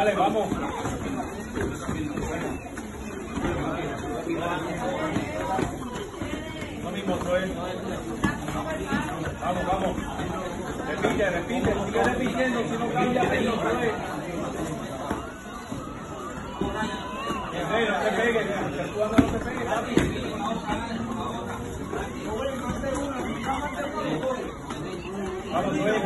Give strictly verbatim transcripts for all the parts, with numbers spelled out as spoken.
Dale, vamos. Lo mismo, Joel. Vamos, vamos. Repite, repite, sigue repitiendo, si no cambia menos, Joel. No te pegues, cuando no te pegues, papi. Vamos, Joel.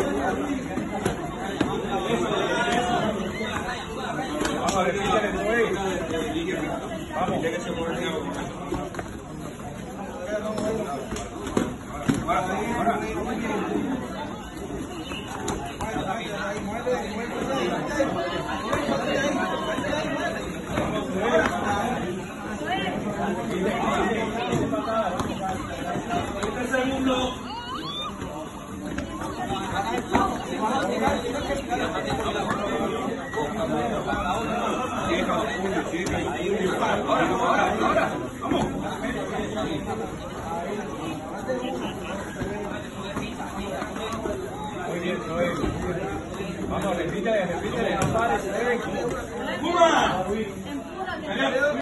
Vamos, repítele, Joel. Vamos. Segundo. Ahora, ahora, ahora. Vamos. Muy bien, Joel. Vamos, repítele, repítele. No pares, ven. ¡Puma!